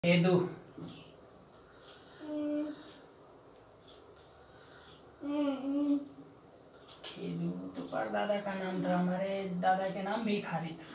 केदू। केदू तो परदादा का नाम था, हमारे दादा के नाम भिखारी था।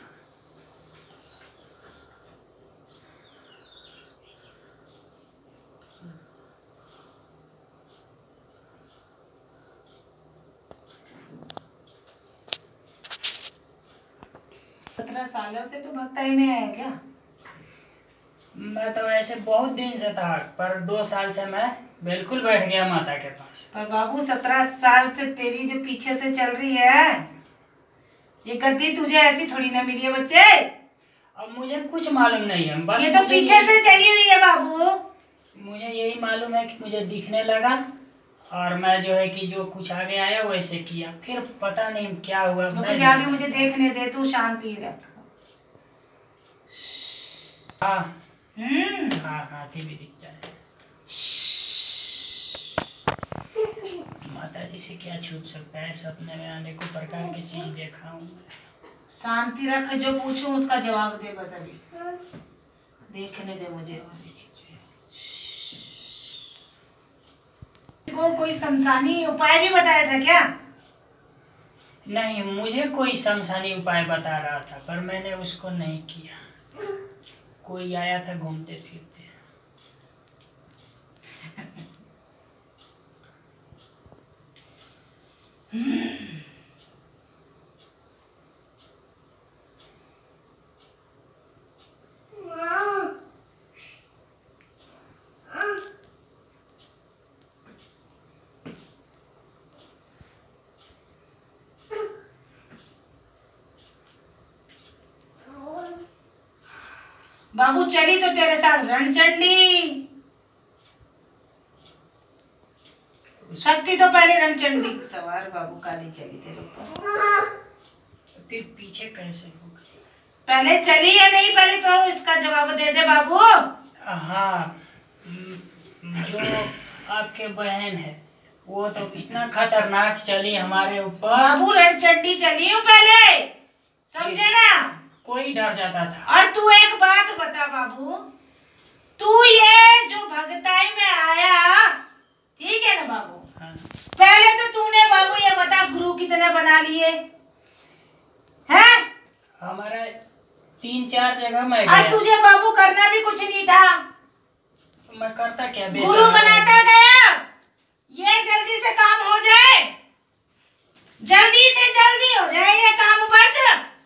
सालों से तो भक्ताई में है क्या? मैं तो ऐसे बहुत दिन से था, पर 2 साल से मैं बिल्कुल बैठ गया माता के पास। पर बाबू 17 साल से तेरी जो पीछे से चल रही है, ये गद्दी तुझे ऐसी थोड़ी ना मिली है बच्चे। अब मुझे कुछ मालूम नहीं है, बस ये तो पीछे से चली हुई है बाबू। मुझे यही मालूम है कि मुझे दिखने लगा और मैं जो है कि जो कुछ आगे आया वैसे किया, फिर पता नहीं क्या हुआ। मैं जाके मुझे देखने दे, तू शांति रख। हाँ हाथी भी दिखता है। माता जी से क्या छूट सकता है, सपने में अनेकों प्रकार की चीज देखा हूँ। शांति रख, जो पूछूं उसका जवाब दे बस। अभी देखने दे मुझे। को कोई शमशानी उपाय भी बताया था क्या? नहीं, मुझे कोई शमशानी उपाय बता रहा था, पर मैंने उसको नहीं किया। कोई आया था घूमते फिरते। बाबू चली तो तेरे साथ रणचंडी। शक्ति तो पहले रणचंडी सवार बाबू काली चली तेरे ऊपर, फिर पीछे कैसे होगा? पहले चली या नहीं, पहले तो इसका जवाब दे दे बाबू। हाँ, जो आपके बहन है वो तो इतना खतरनाक चली हमारे ऊपर। बाबू रणचंडी चली हूँ पहले, समझे ना? कोई डर जाता था। और तू एक बात बता बाबू, तू ये जो भगताई में आया, ठीक है ना बाबू? हाँ। पहले तो तूने बाबू ये बता, गुरु कितने बना लिए हैं? हमारा 3-4 जगह मैं गया। और तुझे बाबू करना भी कुछ नहीं था। मैं करता क्या? गुरु बनाता गया, ये जल्दी से काम हो जाए, जल्दी से जल्दी हो जाए ये काम। बस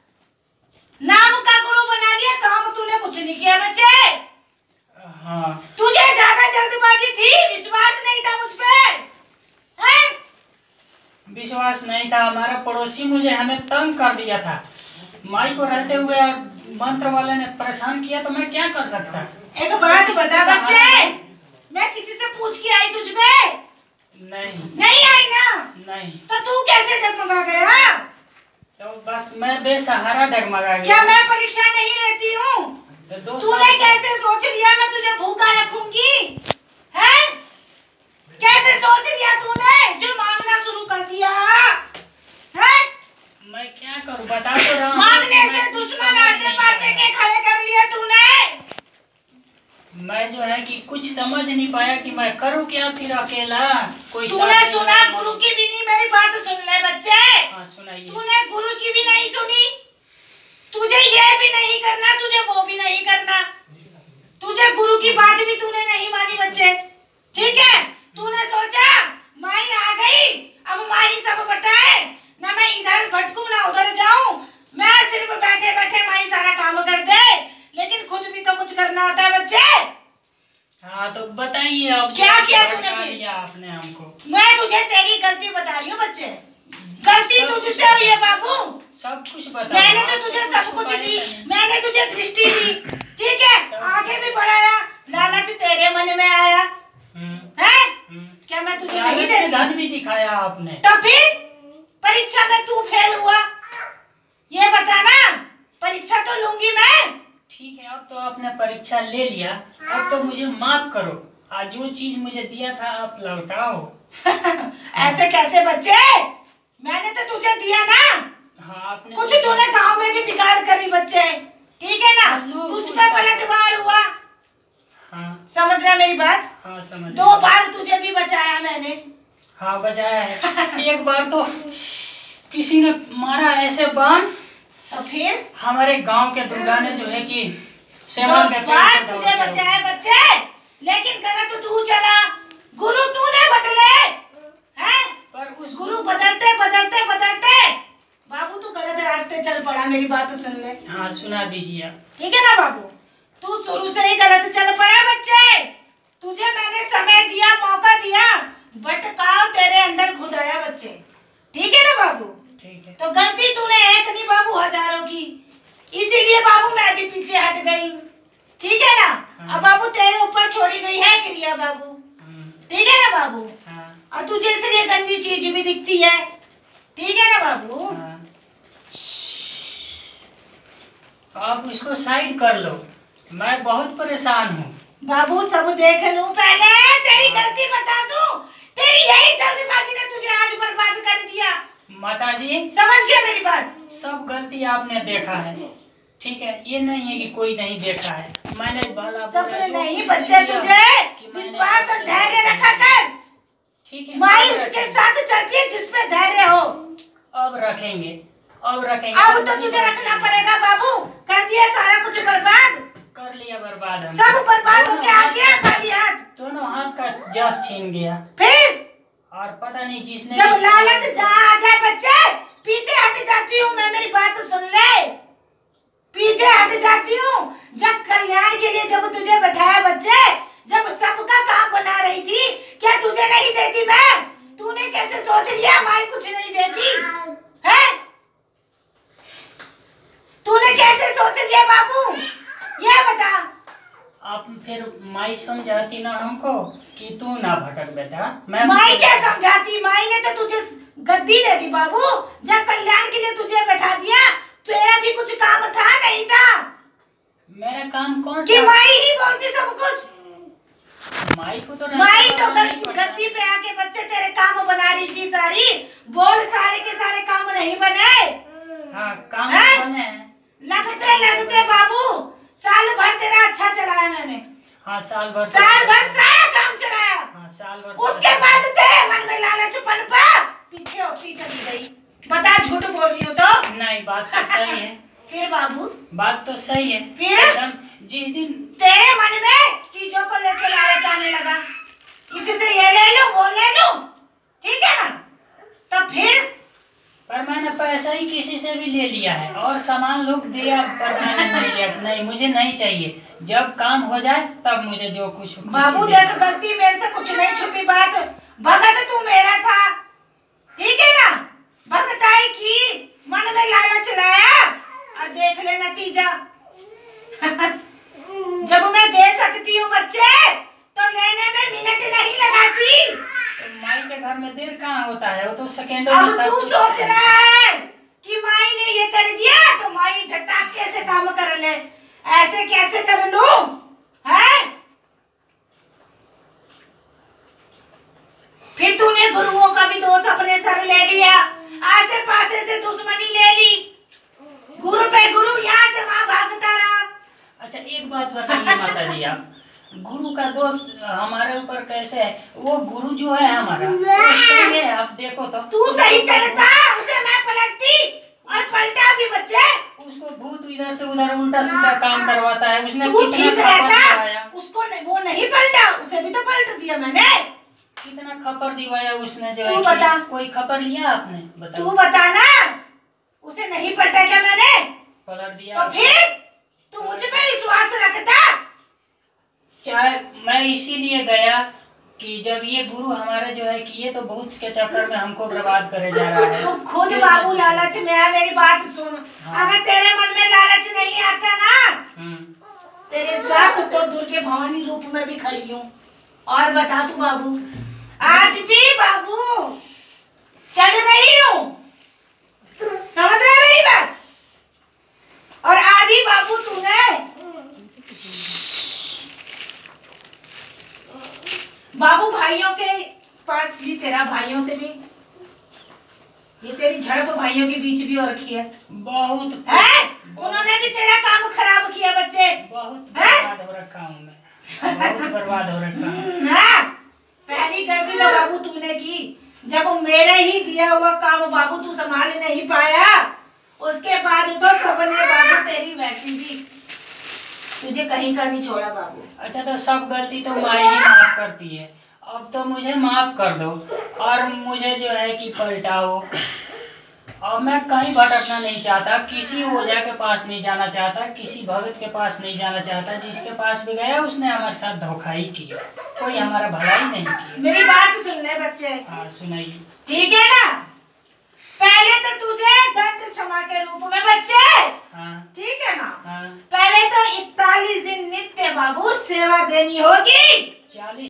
नाम का गुरु बना लिया, काम तूने कुछ नहीं किया बच्चे। हाँ। तुझे ज्यादा जल्दबाजी थी, विश्वास नहीं था मुझ पे, हैं? विश्वास नहीं था। हमारा पड़ोसी मुझे हमें तंग कर दिया था। माई को रहते हुए मंत्र वाले ने परेशान किया, तो मैं क्या कर सकता? एक बात बता बच्चे, मैं किसी से पूछ के आई तुझ पे? नहीं आई ना? नहीं। तो तू कैसे डगमगा गया? तो बस मैं बेसहारा डगमगा गया। क्या मैं परीक्षा नहीं लेती हूँ? तूने कैसे सोच लिया मैं तुझे भूखा रखूंगी? हैं? कैसे सोच लिया तूने, जो मांगना शुरू कर दिया? हैं? मैं क्या करूं, बता तो रहा हूं। मांगने से दुश्मन आसे-पास के खड़े कर लिए तूने। मैं जो है कि कुछ समझ नहीं पाया कि मैं करूं क्या फिर अकेला। कोई तूने सुना? गुरु की भी नहीं, मेरी बात सुन ले बच्चे। हाँ सुनाइए। तूने गुरु की भी नहीं सुनी, तुझे ये भी नहीं करना, तुझे वो भी नहीं करना, तुझे गुरु की बात भी तूने नहीं मानी बच्चे, ठीक है? तूने सोचा माई आ गई, अब माई सब बताए ना, मैं इधर भटकूं ना उधर जाऊं, मैं सिर्फ बैठे बैठे माई सारा काम कर दे, लेकिन खुद भी तो कुछ करना होता है बच्चे। हाँ तो बताइए अब क्या किया तूने? आपने हमको। मैं तुझे तेरी गलती बता रही हूँ बच्चे, गलती तुझसे हुई है बाबू। सब कुछ बता। मैंने तो तुझे सब कुछ दी, मैंने तुझे दृष्टि दी, ठीक है? आगे भी बढ़ाया, लालच तेरे मन में आया है? क्या मैं तुझे नहीं देती? धन भी दिखाया आपने। तो फिर परीक्षा में तू फेल हुआ, ये बता ना, परीक्षा तो लूंगी मैं। ठीक है, अब तो आपने परीक्षा ले लिया, अब तो मुझे माफ करो। आज जो चीज मुझे दिया था आप लौटाओ। ऐसे कैसे बच्चे, मैंने तो तुझे दिया ना। हाँ आपने कुछ तूने गांव में भी बिगाड़ करी बच्चे, ठीक है ना? तुझ पे पलटवार हुआ, हाँ समझ रहा मेरी बात? हाँ समझ 2 बार तुझे भी बचाया मैंने। हाँ बचाया है। एक बार तो किसी ने मारा ऐसे बाण, तो फिर हमारे गांव के दुर्गा ने जो है कि 2 सेवन के पेड़ बार से दौड़ तुझे के बचाया बच्चे, लेकिन गलत तू चला। गुरु तूने बदले हैं? पर उस गुरु बदलते बदलते बदलते बाबू तू गलत रास्ते चल पड़ा। मेरी बात तो सुन ले। हाँ सुना दीजिए आप। ठीक है ना बाबू? तू शुरू से ही गलत चल पड़ा बच्चे। तुझे मैंने समय दिया, मौका दिया, भटकाव तेरे अंदर घुस आया बच्चे। ठीक है ना बाबू? ठीक है। तो गलती तूने एक नहीं बाबू, हजारों की। इसीलिए बाबू मैं भी पीछे हट गई। ठीक है ना? हाँ। अब बाबू तेरे ऊपर छोड़ी गई है क्रिया बाबू। ठीक है ना बाबू? हाँ। और तुझे इसलिए गंदी चीज भी दिखती है। ठीक है ना बाबू? हाँ। आप इसको साइड कर लो, मैं बहुत परेशान हूँ। बाबू सब देख लूं, पहले तेरी गलती बता दूं। तेरी यही जल्दबाजी ने तुझे आज बर्बाद कर दिया। माता जी समझ गया मेरी बात? सब गलती आपने देखा है, ठीक है? ये नहीं है कि कोई नहीं देखा है। मैंने भला सब्र नहीं बच्चे, तुझे विश्वास और धैर्य रखा कर। ठीक है, माई उसके साथ चलती है जिसमें धैर्य हो। अब रखेंगे, अब रखेंगे। अब तो तुझे रखना पड़ेगा बाबू। कर दिया सारा कुछ बर्बाद, कर लिया बर्बाद हमने। सब बर्बाद हो गया। आ गया खाली हाथ, दोनों हाथ का जस छीन गया। फिर और पता नहीं जिसने जब लालच जहाँ आ जाए बच्चे, पीछे हट जाती हूँ मैं। मेरी बात तो सुन ले, पीछे हट जाती हूँ। जब कल्याण के लिए जब तुझे बैठाया बच्चे, जब सबका काम बना रही थी, क्या तुझे नहीं देती मैं? तूने कैसे सोच लिया माई कुछ नहीं देती है? तूने कैसे सोच लिया बाबू, ये बता। आप फिर माई समझाती ना हमको कि तू ना भटक बेटा। मैं माई क्या समझाती? माई ने तो तुझे गद्दी दे दी बाबू। जब कल्याण के लिए तुझे बैठा दिया, तेरा भी कुछ काम था नहीं था? मेरा काम कौन कि सा? माई ही बोलती सब कुछ। माई को तो माई तो नहीं पड़ता। गद्दी पे आके बच्चे तेरे काम बना रही थी सारी। बोल, सारे के सारे काम नहीं बने। हाँ काम हैं? बने हैं। लगते लगते बाबू साल भर तेरा अच्छा चलाया मैंने। हाँ साल भर सारा काम चलाया। हाँ साल भर। उसके बाद तेरे मन में लालच पनपा, पीछे चली गई। बता, झूठ बोल रही हो तो? नहीं, बात तो सही है। फिर बाबू बात तो सही है। फिर एकदम जिस दिन तेरे मन में चीजों को लेकर लालच आने लगा, इसी से ये ले लूं वो ले लूं, ठीक है ना? तो फिर पर मैंने पैसा ही किसी से भी ले लिया है और सामान लोग दिया, पर मैंने नहीं लिया। नहीं, मुझे नहीं चाहिए। जब काम हो जाए तब मुझे जो कुछ बाबू देख, गलती मेरे से कुछ नहीं छुपी बात। भगत तू मेरा था, ठीक है ना? भगताई की, मन में लालच लाया और देख ले नतीजा। जब मैं दे सकती हूँ बच्चे, तो लेने में मिनट नहीं लगाती। तो माई के घर में देर कहाँ होता है, वो तो सेकेंडों अब में सब तू कुछ सोच रहा है कि माई ने ये कर दिया तो माई झटाक कैसे काम कर ले, ऐसे कैसे कर लूं, है? फिर तूने गुरुओं का भी दोष अपने सर ले लिया, आसे पासे से दुश्मनी ले ली, गुरु पे गुरु, यहाँ से वहां भागता रहा। अच्छा एक बात बताइए माता जी, आप गुरु का दोष हमारे ऊपर कैसे है? वो गुरु जो है हमारा वो सही है, आप देखो तो। तू सही चलता, उसे मैं पलटती और पलटा भी बच्चे। उसको भूत इधर से उधर उल्टा सीधा काम करवाता है। उसने तू कितना ठीक खपर रहता, दिवाया, उसको नहीं, वो नहीं पलटा, उसे भी तो पलट दिया मैंने। कितना खपर दिवाया उसने जो तू है। बता। कोई खपर लिया आपने? तू बताओ। बता ना, उसे नहीं पलटा क्या मैंने? पलट दिया। तो फिर तू मुझ पे विश्वास रखता? चाहे मैं इसीलिए गया कि जब ये गुरु हमारे जो है कि ये तो भूत के चक्कर में हमको बर्बाद करे जा रहा है। तू खुद फिर बाबू मैं- लालच में है, मेरी बात सुन। हाँ। अगर तेरे मन में लालच नहीं आता ना, तेरे साथ तो दुर्गे भवानी रूप में भी खड़ी हूँ। और बता तू बाबू, आज भी बाबू चल रही हूँ, समझ रहा है मेरी बात? और आधी बाबू तूने बाबू भाइयों के पास भी, तेरा भाइयों से भी, ये तेरी झड़प भाइयों के बीच भी हो रखी है। बहुत है? उन्होंने भी तेरा काम खराब किया बच्चे। बहुत बर्बाद हो रखा हूँ मैं। बहुत बर्बाद हो रखा है। हाँ, पहली गलती तो बाबू तूने की, जब मेरे ही दिया हुआ काम बाबू तू संभाल नहीं पाया, उसके बाद तो सबने बाबू तेरी वैसी भी, तुझे कहीं का नहीं छोड़ा बाबू। अच्छा, तो सब गलती तो माँ ही माफ करती है, अब तो मुझे माफ कर दो और मुझे जो है कि पलटाओ। और मैं कहीं भटकना नहीं चाहता, किसी ओझा के पास नहीं जाना चाहता, किसी भगत के पास नहीं जाना चाहता। जिसके पास भी गया उसने हमारे साथ धोखा ही किया, कोई हमारा भला ही नहीं किया। मेरी बात सुन ले बच्चे। हाँ, सुनाइए। ठीक है ना, पहले तो तुझे दंड क्षमा के रूप में बच्चे, हाँ ठीक है ना, हाँ। पहले तो 41 दिन नित्य बाबू सेवा देनी होगी। 40